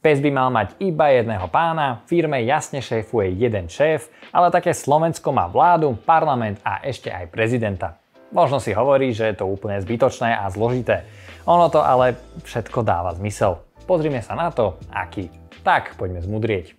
PES by mal mať iba jedného pána, firme jasne šéfuje jeden šéf, ale také Slovensko má vládu, parlament a ešte aj prezidenta. Možno si hovorí, že je to úplne zbytočné a zložité. Ono to ale všetko dáva zmysel. Pozrime sa na to, aký. Tak, poďme zmudrieť.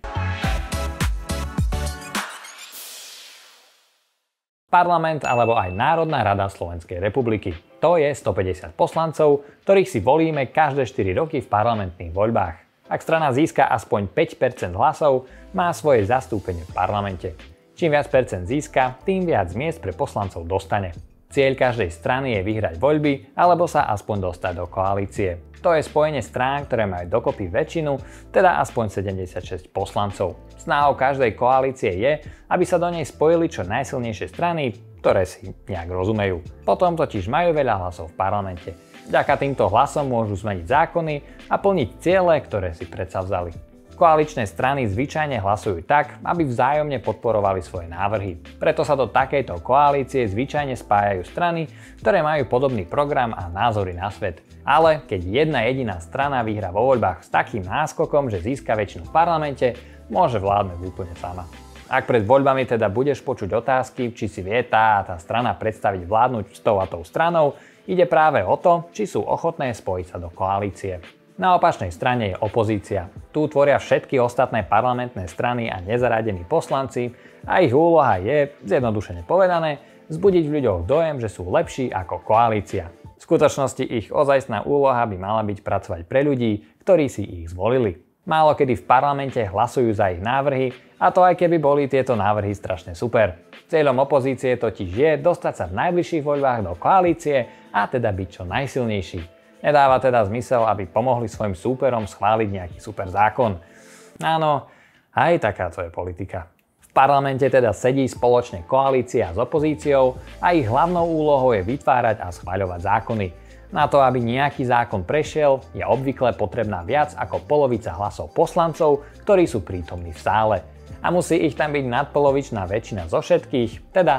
Parlament alebo aj Národná rada Slovenskej republiky. To je 150 poslancov, ktorých si volíme každé 4 roky v parlamentných voľbách. Ak strana získa aspoň 5% hlasov, má svoje zastúpenie v parlamente. Čím viac percent získa, tým viac miest pre poslancov dostane. Cieľ každej strany je vyhrať voľby alebo sa aspoň dostať do koalície. To je spojenie strán, ktoré majú dokopy väčšinu, teda aspoň 76 poslancov. Snahou každej koalície je, aby sa do nej spojili čo najsilnejšie strany, ktoré si nejak rozumejú. Potom totiž majú veľa hlasov v parlamente. Vďaka týmto hlasom môžu zmeniť zákony a plniť ciele, ktoré si predsavzali. Koaličné strany zvyčajne hlasujú tak, aby vzájomne podporovali svoje návrhy. Preto sa do takejto koalície zvyčajne spájajú strany, ktoré majú podobný program a názory na svet. Ale keď jedna jediná strana vyhrá vo voľbách s takým náskokom, že získa väčšinu v parlamente, môže vládnuť úplne sama. Ak pred voľbami teda budeš počuť otázky, či si vie tá a tá strana predstaviť vládnuť s tou a tou stranou, ide práve o to, či sú ochotné spojiť sa do koalície. Na opačnej strane je opozícia. Tu tvoria všetky ostatné parlamentné strany a nezaradení poslanci a ich úloha je, zjednodušene povedané, vzbudiť v ľuďoch dojem, že sú lepší ako koalícia. V skutočnosti ich ozajstná úloha by mala byť pracovať pre ľudí, ktorí si ich zvolili. Málo kedy v parlamente hlasujú za ich návrhy, a to aj keby boli tieto návrhy strašne super. Cieľom opozície totiž je dostať sa v najbližších voľbách do koalície a teda byť čo najsilnejší. Nedáva teda zmysel, aby pomohli svojim súperom schváliť nejaký super zákon. Áno, aj takáto je politika. V parlamente teda sedí spoločne koalícia s opozíciou a ich hlavnou úlohou je vytvárať a schvaľovať zákony. Na to, aby nejaký zákon prešiel, je obvykle potrebná viac ako polovica hlasov poslancov, ktorí sú prítomní v sále. A musí ich tam byť nadpolovičná väčšina zo všetkých, teda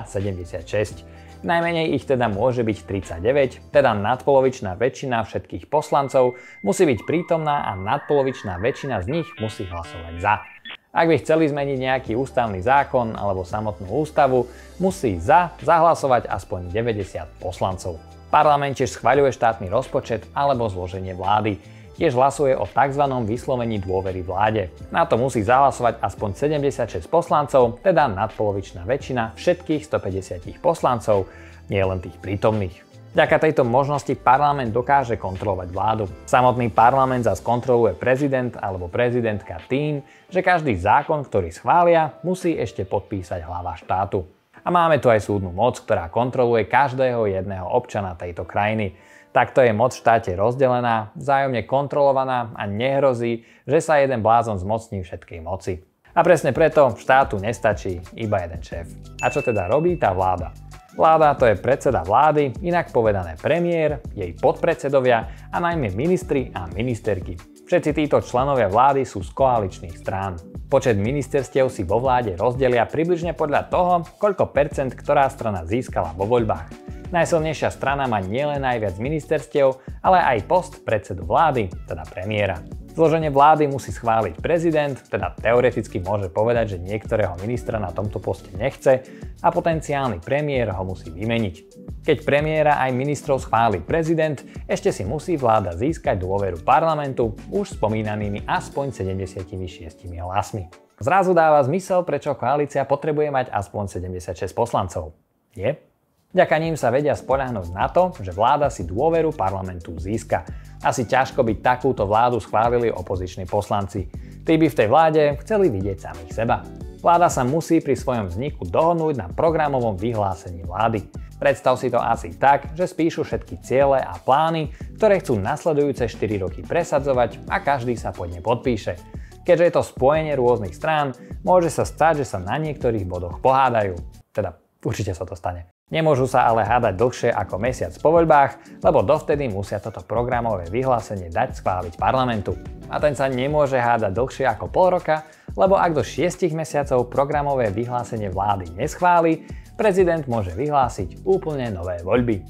76. Najmenej ich teda môže byť 39, teda nadpolovičná väčšina všetkých poslancov musí byť prítomná a nadpolovičná väčšina z nich musí hlasovať za. Ak by chceli zmeniť nejaký ústavný zákon alebo samotnú ústavu, musí zahlasovať aspoň 90 poslancov. Parlament tiež schvaľuje štátny rozpočet alebo zloženie vlády. Tiež hlasuje o tzv. Vyslovení dôvery vláde. Na to musí zahlasovať aspoň 76 poslancov, teda nadpolovičná väčšina všetkých 150 poslancov, nie len tých prítomných. Vďaka tejto možnosti parlament dokáže kontrolovať vládu. Samotný parlament zas kontroluje prezident alebo prezidentka tým, že každý zákon, ktorý schvália, musí ešte podpísať hlava štátu. A máme tu aj súdnu moc, ktorá kontroluje každého jedného občana tejto krajiny. Takto je moc v štáte rozdelená, vzájomne kontrolovaná a nehrozí, že sa jeden blázon zmocní všetkej moci. A presne preto štátu nestačí iba jeden šéf. A čo teda robí tá vláda? Vláda to je predseda vlády, inak povedané premiér, jej podpredsedovia a najmä ministri a ministerky. Všetci títo členovia vlády sú z koaličných strán. Počet ministerstiev si vo vláde rozdelia približne podľa toho, koľko percent ktorá strana získala vo voľbách. Najsilnejšia strana má nielen najviac ministerstiev, ale aj post predsedu vlády, teda premiéra. Zloženie vlády musí schváliť prezident, teda teoreticky môže povedať, že niektorého ministra na tomto poste nechce a potenciálny premiér ho musí vymeniť. Keď premiéra aj ministrov schváli prezident, ešte si musí vláda získať dôveru parlamentu už spomínanými aspoň 76 hlasmi. Zrazu dáva zmysel, prečo koalícia potrebuje mať aspoň 76 poslancov. Nie? Vďaka ním sa vedia spoľahnúť na to, že vláda si dôveru parlamentu získa. Asi ťažko by takúto vládu schválili opoziční poslanci. Tí by v tej vláde chceli vidieť samých seba. Vláda sa musí pri svojom vzniku dohodnúť na programovom vyhlásení vlády. Predstav si to asi tak, že spíšu všetky ciele a plány, ktoré chcú nasledujúce 4 roky presadzovať a každý sa pod ne podpíše. Keďže je to spojenie rôznych strán, môže sa stať, že sa na niektorých bodoch pohádajú. Teda určite sa to stane. Nemôžu sa ale hádať dlhšie ako mesiac po voľbách, lebo dovtedy musia toto programové vyhlásenie dať schváliť parlamentu. A ten sa nemôže hádať dlhšie ako pol roka, lebo ak do 6 mesiacov programové vyhlásenie vlády neschváli, prezident môže vyhlásiť úplne nové voľby.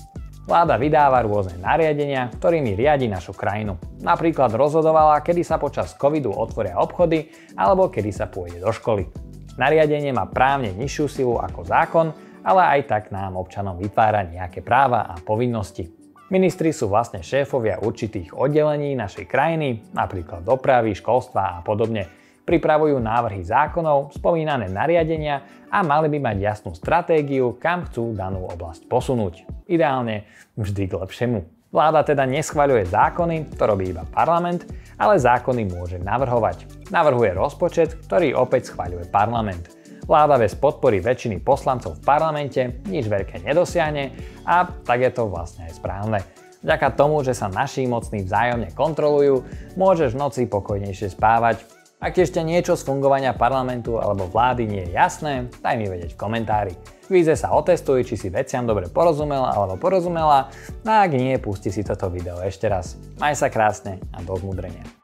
Vláda vydáva rôzne nariadenia, ktorými riadi našu krajinu. Napríklad rozhodovala, kedy sa počas covidu otvoria obchody alebo kedy sa pôjde do školy. Nariadenie má právne nižšiu silu ako zákon, ale aj tak nám občanom vytvára nejaké práva a povinnosti. Ministri sú vlastne šéfovia určitých oddelení našej krajiny, napríklad dopravy, školstva a podobne. Pripravujú návrhy zákonov, spomínané nariadenia a mali by mať jasnú stratégiu, kam chcú danú oblasť posunúť. Ideálne vždy k lepšiemu. Vláda teda neschvaľuje zákony, to robí iba parlament, ale zákony môže navrhovať. Navrhuje rozpočet, ktorý opäť schvaľuje parlament. Vláda bez podpory väčšiny poslancov v parlamente nič veľké nedosiahne a tak je to vlastne aj správne. Vďaka tomu, že sa naši mocní vzájomne kontrolujú, môžeš v noci pokojnejšie spávať. Ak ešte niečo z fungovania parlamentu alebo vlády nie je jasné, daj mi vedieť v komentári. Kvíze sa otestuj, či si veciam dobre porozumel alebo porozumela, a ak nie, pusti si toto video ešte raz. Maj sa krásne a do zmudrenia.